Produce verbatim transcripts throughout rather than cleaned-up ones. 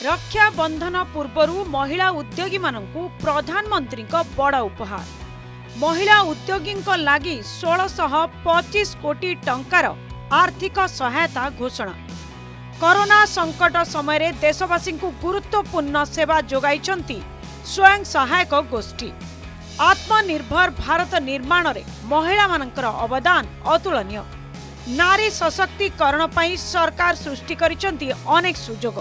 रक्षा बंधन पूर्व महिला उद्योगी मानू प्रधानमंत्री बड़ उपहार। महिला उद्योगी लगी सोलह पच्चीस कोटी टंकार आर्थिक सहायता घोषणा। कोरोना संकट समय देशवासी को गुरुत्वपूर्ण सेवा जोगाई स्वयं सहायक गोष्ठी। आत्मनिर्भर भारत निर्माण में महिला मानकर अवदान अतुलनीय। नारी सशक्तिकरण पर सरकार सृष्टि करिसेंती अनेक सुजोग।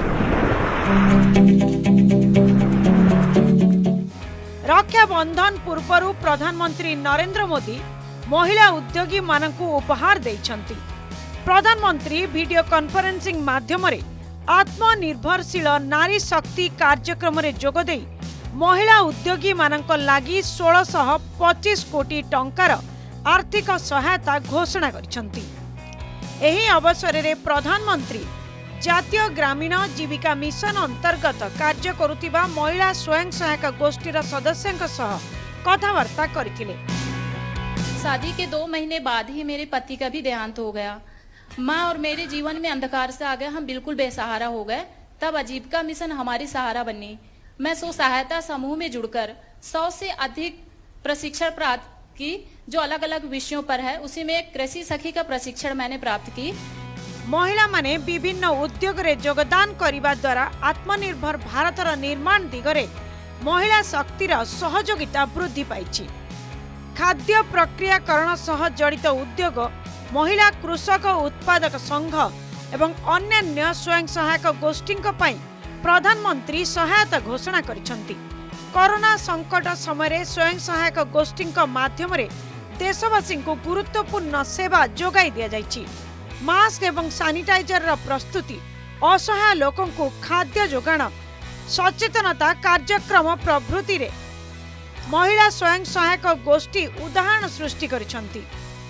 रक्षा बंधन पूर्व प्रधानमंत्री नरेंद्र मोदी महिला उद्योगी मानकु उपहार देइछंती। प्रधानमंत्री वीडियो कॉन्फ्रेंसिंग माध्यम रे आत्मनिर्भरशील नारी शक्ति कार्यक्रम रे जोग देई महिला उद्योगी मानक लागि सोलह पच्चीस कोटी टंकार आर्थिक सहायता घोषणा करिसेंती। एही अवसर रे प्रधानमंत्री जातीय ग्रामीण जीविका मिशन अंतर्गत कार्य करुथिबा महिला स्वयं सहायक गोष्ठीर सदस्यों सह कथावार्ता करथिले। शादी के दो महीने बाद ही मेरे पति का भी देहांत हो गया। माँ और मेरे जीवन में अंधकार से आ गया। हम बिल्कुल बेसहारा हो गए। तब आजीविका मिशन हमारी सहारा बनी। मैं स्व सहायता समूह में जुड़कर सौ से अधिक प्रशिक्षण प्राप्त की, जो अलग अलग विषयों पर है। उसी में कृषि सखी का प्रशिक्षण मैंने प्राप्त की। महिला माने विभिन्न उद्योग रे योगदान करिबा द्वारा आत्मनिर्भर भारतर निर्माण दिगरे महिला शक्तिर सहयोगिता वृद्धि पाइछि। खाद्य प्रक्रियाकरण सह जड़ित उद्योग, महिला कृषक उत्पादक संघ एवं अन्यान्य स्वयं सहायक गोष्ठी प्रधानमंत्री सहायता घोषणा करिसेंती। कोरोना संकट समय स्वयं सहायक गोष्ठी माध्यम देशवासी को गुरुत्वपूर्ण सेवा जोगाई दिया जाइछि। मास्क एवं सानिटाइजर प्रस्तुति, असहाय लोकों को खाद्य जोगाण, सचेतनता कार्यक्रम प्रभृति रे महिला स्वयं सहायक गोष्ठी उदाहरण सृष्टि करिसेंती।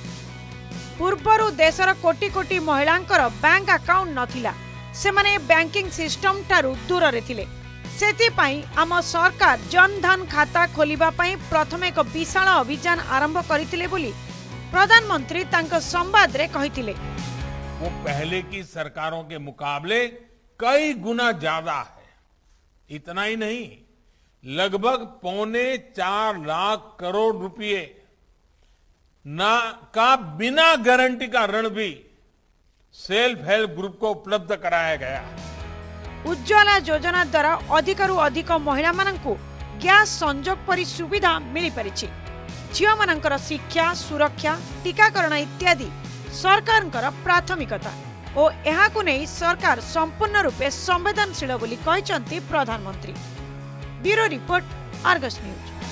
पूर्वरु देशर कोटी कोटी महिलांकर बैंक अकाउंट नथिला। सेमाने बैंकिंग सिस्टम टारु दूर रे थिले। सेथिपाई आम सरकार जनधन खाता खोलिबा पई प्रथम एक विशाल अभियान आरंभ करिथिले बोली प्रधानमंत्री तांको संवाद रे कहिथिले। वो पहले की सरकारों के मुकाबले कई गुना ज्यादा है। इतना ही नहीं, लगभग पौने चार लाख करोड़ रुपए ना का बिना गारंटी का ऋण भी सेल्फ हेल्प ग्रुप को उपलब्ध कराया गया। उज्ज्वला योजना द्वारा अधिकरु अधिक महिला माननकु गैस संजोग परि सुविधा मिली परिछि। झियो मानकर शिक्षा, सुरक्षा, टीकाकरण इत्यादि सरकार प्राथमिकता और एहाकु नै सरकार संपूर्ण रूपे संवेदनशील बोली कहिसंती प्रधानमंत्री। Bureau report, Argus news.